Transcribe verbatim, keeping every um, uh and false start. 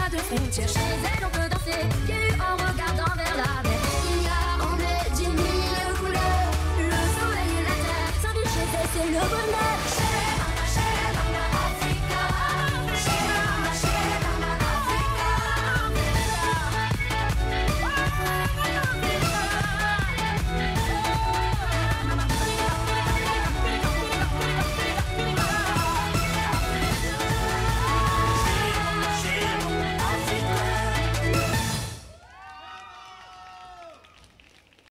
de frontières. Chez elle, on peut danser pieds nus en regardant vers la mer. Il y a en elle dix mille couleurs. Le soleil et la terre, sans chez elle, c'est le bonheur.